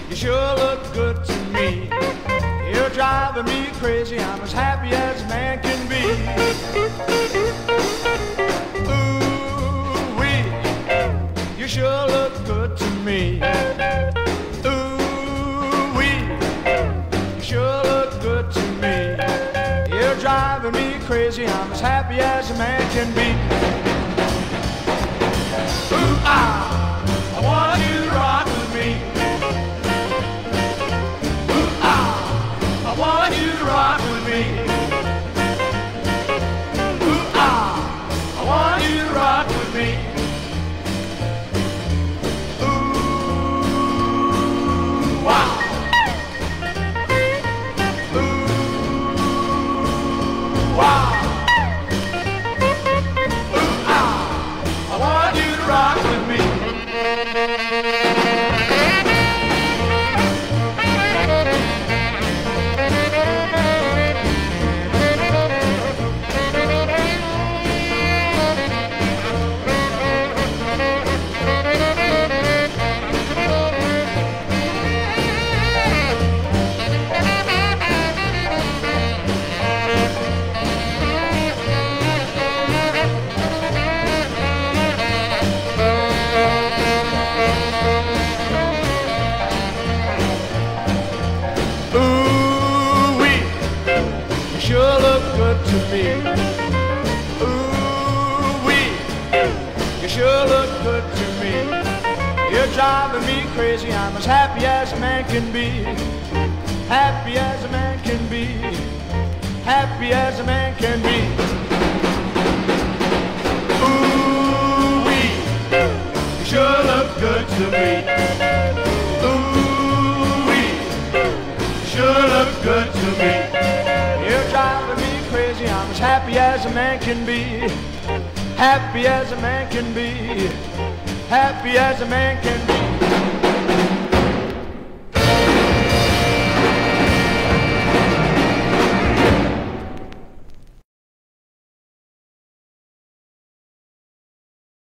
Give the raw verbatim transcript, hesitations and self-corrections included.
you sure look good to me. You're driving me crazy, I'm as happy as a man can be. Ooh wee, you sure look good to me. Ooh wee, you sure look good to me. You're driving me crazy, I'm as happy as a man can be. Ooh ah, I want you to rock with me. Ooh ah, I want you to rock with me. Ooh ah, I want you to rock with me. Ooh wow. Ooh wow. Ooh ah, I want you to rock with me. Sure look good to me. Ooh wee, you sure look good to me. You're driving me crazy, I'm as happy as a man can be. Happy as a man can be. Happy as a man can be. Ooh wee, you sure look good to me. Ooh wee, you sure look good to me. You're driving me crazy, I'm as happy as a man can be. Happy as a man can be. Happy as a man can be.